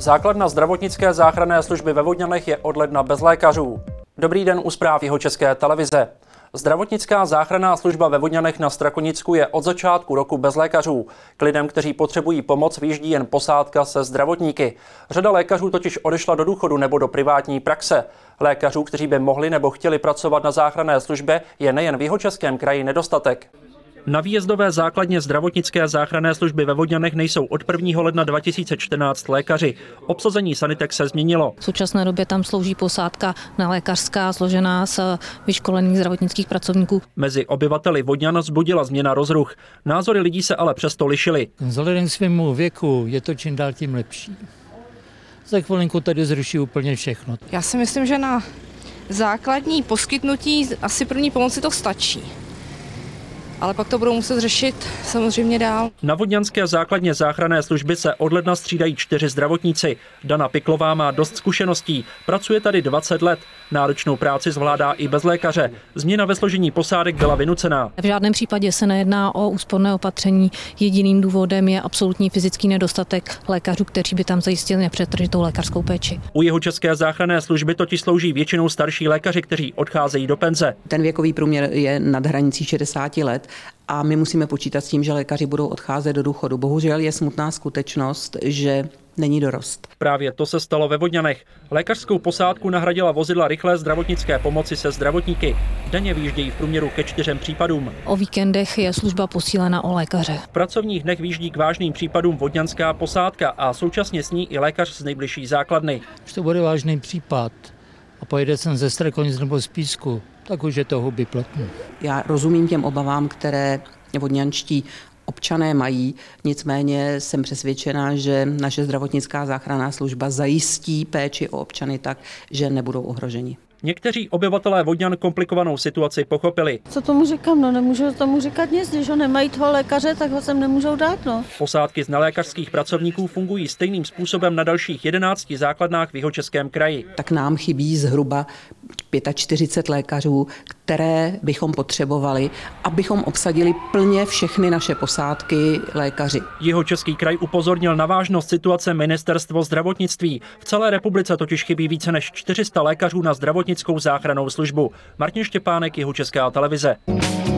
Základna zdravotnické záchranné služby ve Vodňanech je od ledna bez lékařů. Dobrý den u zpráv Jihočeské televize. Zdravotnická záchranná služba ve Vodňanech na Strakonicku je od začátku roku bez lékařů. K lidem, kteří potřebují pomoc, vyjíždí jen posádka se zdravotníky. Řada lékařů totiž odešla do důchodu nebo do privátní praxe. Lékařů, kteří by mohli nebo chtěli pracovat na záchranné službě, je nejen v Jihočeském kraji nedostatek. Na výjezdové základně zdravotnické záchranné služby ve Vodňanech nejsou od 1. ledna 2014 lékaři. Obsazení sanitek se změnilo. V současné době tam slouží posádka nelékařská, složená z vyškolených zdravotnických pracovníků. Mezi obyvateli Vodňan vzbudila změna rozruch. Názory lidí se ale přesto lišily. Vzhledem k svému věku je to čím dál tím lepší. Za chvilinku tady zruší úplně všechno. Já si myslím, že na základní poskytnutí asi první pomoci to stačí. Ale pak to budou muset řešit samozřejmě dál. Na vodňanské základně záchranné služby se od ledna střídají 4 zdravotníci. Dana Piklová má dost zkušeností, pracuje tady 20 let. Náročnou práci zvládá i bez lékaře. Změna ve složení posádek byla vynucená. V žádném případě se nejedná o úsporné opatření. Jediným důvodem je absolutní fyzický nedostatek lékařů, kteří by tam zajistili nepřetržitou lékařskou péči. U Jihočeské záchranné služby totiž slouží většinou starší lékaři, kteří odcházejí do penze. Ten věkový průměr je nad hranicí 60 let. A my musíme počítat s tím, že lékaři budou odcházet do důchodu. Bohužel je smutná skutečnost, že není dorost. Právě to se stalo ve Vodňanech. Lékařskou posádku nahradila vozidla rychlé zdravotnické pomoci se zdravotníky. Denně vyjíždějí v průměru ke 4 případům. O víkendech je služba posílena o lékaře. V pracovních dnech vyjíždí k vážným případům vodňanská posádka a současně s ní i lékař z nejbližší základny. Když to bude vážný případ a pojede sem ze Strakonic nebo z Písku, tak už je to huby platný. Já rozumím těm obavám, které vodňanští občané mají, nicméně jsem přesvědčená, že naše zdravotnická záchranná služba zajistí péči o občany tak, že nebudou ohroženi. Někteří obyvatelé Vodňan komplikovanou situaci pochopili. Co tomu říkám? No nemůžu tomu říkat nic, když ho nemají toho lékaře, tak ho sem nemůžou dát. No. Posádky z nelékařských pracovníků fungují stejným způsobem na dalších 11 základnách v Jihočeském kraji. Tak nám chybí zhruba 45 lékařů, které bychom potřebovali, abychom obsadili plně všechny naše posádky lékaři. Jihočeský kraj upozornil na vážnost situace Ministerstvo zdravotnictví. V celé republice totiž chybí více než 400 lékařů na zdravotnickou záchrannou službu. Martin Štěpánek, Jihočeská televize.